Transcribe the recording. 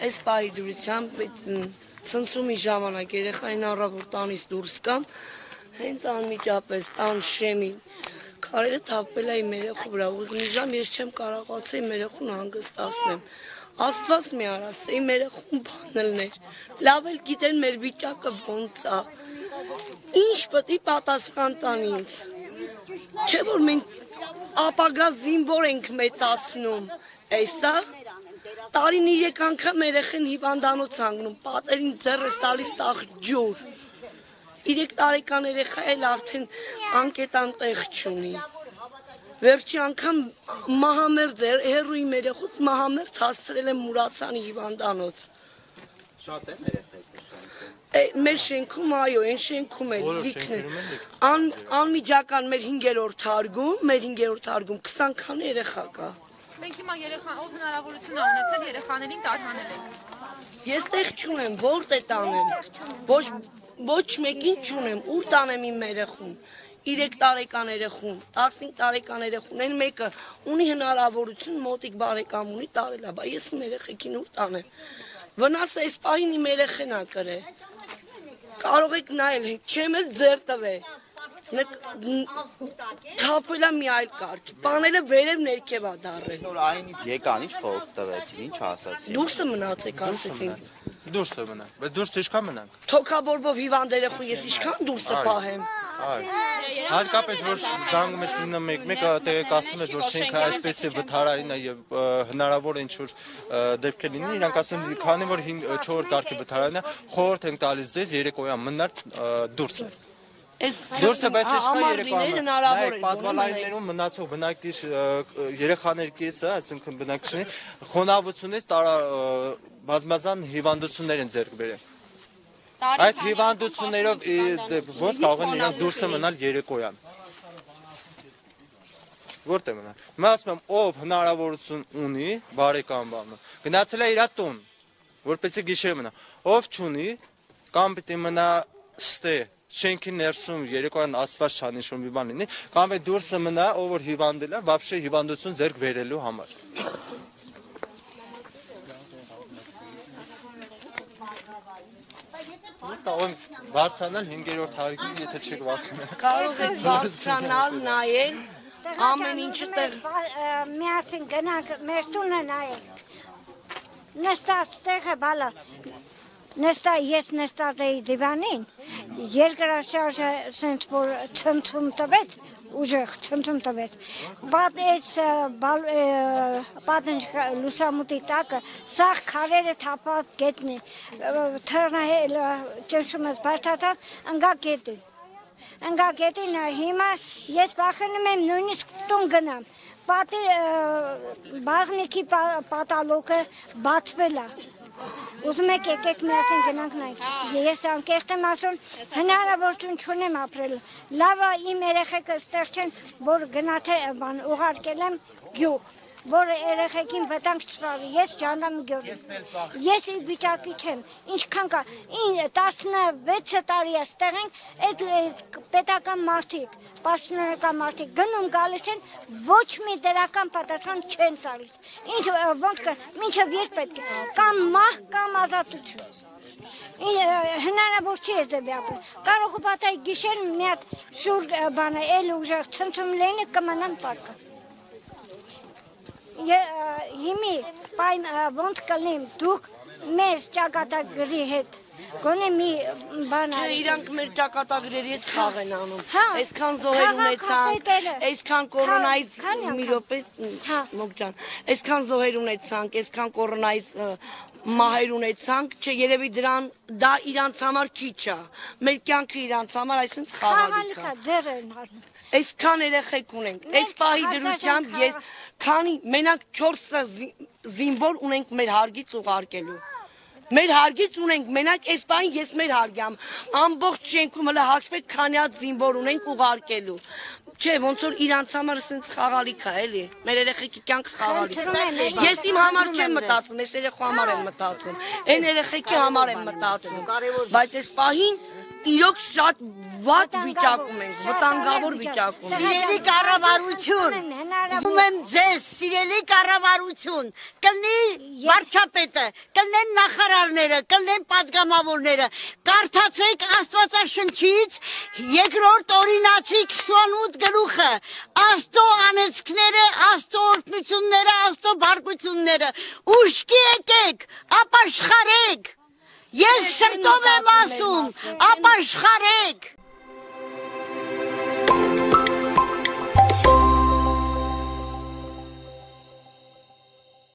Այս պահի դրությամբ ցնցումի ժամանակ երեխային առավոտ տանից դուրս կամ հենց անմիջապես տան շեմի քարերը թափվել է իմ երեխու վրա ու մի ժամ ես չեմ կարողացել իմ երեխուն հանգստացնեմ Աստված մի արած իմ երեխուն բանելներ լավ էլ գիտեն մեր վիճակը ոնց է ինչ պետք է պատասխան տան ինձ չէ որ մենք ապագա զինվոր ենք մեծացնում էսա տարին 3 անգամ երեխեն հիվանդանոց հանգնում պատերին ձեռս տալիս սաղ ջուր 3 տարեկան երեխա էլ արդեն անկետան տեղ չունի Վերջի անգամ մահամերձ հերույի երեխուց մահամերձ հասցրել եմ Մուրացանի հիվանդանոց Շատ են երեխեք Մեր շենքում այո, այն շենքում է լիքն է Անմիջական մեր 5-րդ հարգում 20 քանի երեխա կա Մենք հիմա ով հնարավորություն ա ունեցել երեխաներին տարհանել ենք Ես տեղ չունեմ, որտե տանեմ Ոչ մեկին չունեմ, ուր տանեմ իմ երեխուն 3 տարեկան երեխուն, 15 տարեկան երեխուն, այն մեկը ունի հնարավորություն մոտիկ բարեկամ ունի տարելա, բայց ես իմ երեխեքին ուր տանեմ Վնասը այս պահին իմ երեխեն ա կրել Կարող եք նայել, չեմ էլ ձեր տվել Թափվել է մի այլ կարգ, պաները վերև ներքև ա դարել Որ այնից եկան, ինչ խորհուրդ տվեցին, ինչ ասացին Դուրսը մնացեք, ասեցին Դուրսը մնա, բայց դուրս ինչքան մնանք Թոքաբորբով հիվանդ երեխու ես ինչքան դուրսը պահեմ Հատկապես որ զանգում ես 911 մեկը տեղեկացնում ես որ շենքը այսպես է վթարային է եւ հնարավոր է ինչ-որ դեպքեր լինի իրանք ասում են քանի որ 4-րդ կարգի վթարային է խորհուրդ ենք տալիս ձեզ երեկոյան մնալ դուրսը Դուրսը բայց ինչքան երեկոյան նայեք պատվալայիններում մնացող բնակիչ երեխաների կեսը այսինքն բնակիչների խոնավությունից բազմազան հիվանդություններ են ձեռք բերել Այդ հիվանդություններով ոնց կարող են իրանք դուրսը մնալ երեկոյան Որտե մնալ Mən ասում եմ ով հնարավորություն ունի բարեկամ բանը գնացել է իր տուն որպեսզի գիշեր մնա ով չունի կամ պիտի մնա ստե շենքի ներսում երեկոյան ասված չանի շոն մի բան լինի կամ է դուրսը մնա ով որ հիվանդել է вообще հիվանդություն ձեռք բերելու համար Կարող եմ բարձրանալ 5-րդ հարգին, եթե չեք վախենում։ Կարող եք բարձրանալ, նայել, ամեն ինչը տեղ։ Միասին գնանք, մեր տունը նայենք։ Նստած տեղը բալա, ես նստած էի դիվանին, երկրաշարժը սենց որ ցնցում տվեց, ուժեղ ցնցում տվեց։ Պատեն լուսամուտի տակը, սաղ քարերը թափած գետնի, թռնահել ճնշում ես բարձրացավ, ընկա գետին, հիմա ես վախենում եմ նույնիսկ տուն գնամ, բաղնիքի պատալոկը բացվել է, ուզում եք եկեք միասին գնանք նայենք, ես անկեղծ եմ ասում, հնարավորություն չունեմ ապրել, լավ իմ երեխեքը ստեղ չեն, որ գնաթել ուղարկել եմ գյուղ, որ երեխեքին վտանգ չսպառվի, ես Ջանդամի Գյորգի, ես ի վիճակի չեմ, ինչքան կա, 16 տարի է ստեղ ենք, այդ պետական մարդիկ, պաշտոնական մարդիկ գնում գալիս են, ոչ մի դրական պատասխան չեն տալիս, ոնց կա, մինչև երբ պետք է, կամ մահ, կամ ազատություն։ Հնարավոր չի ես դեպի ապրել, կարող ու պատայի գիշեր մի հատ շուր բանը, էլ ուժեղ ցնցում լինի կմնան պարկը։ Հիմի ոնց կլինեմ դուք մեր ճակատագրի հետ գոնե մի բան արի իրանք մեր ճակատագրերի հետ խաղ են անում այսքան զոհեր ունեցանք այսքան կորոնայից մի րոպե մոկ ջան այսքան զոհեր ունեցանք այսքան կորոնայից մահեր ունեցանք չէ երևի դա իրանց համար քիչ է մեր կյանքը իրանց համար այսինքն խաղալիք է դեռ են առնում Այսքան երեխեք ունենք, այս պահի դրությամբ ես քանի մենակ 4 զինվոր ունենք մեր հարգից ուղարկելու։ Մեր հարգից ունենք, մենակ այս պահին ես մեր հարգյամ, ամբողջ շենքում հələ հաշվեք քանի հատ զինվոր ունենք ուղարկելու։ Չէ, ոնց որ իրանց համար ասենց խաղալիք է, էլի։ Մեր երեխեքի կյանքը խաղալիք է։ Ես իմ համար չեմ մտածում, ես երեխու համար եմ մտածում։ Այն երեխեքի համար եմ մտածում։ Բայց այս պահին իրոք շատ վատ վիճակում ենք, վտանգավոր վիճակում։ Սիրելի կառավարություն, ուզում եմ ձեզ, սիրելի կառավարություն, կլնի վարչապետը, կլնեն նախարարները, կլնեն պատգամավորները, կարդացեք Աստվածաշնչից երկրորդ օրինացի 28 գլուխը, Աստծո անեծքները, Աստծո օրհնությունները, Աստծո բարգությունները, ուշքի եկեք, ապաշխարեք, ես սրտով եմ ասում, ապաշխարեք։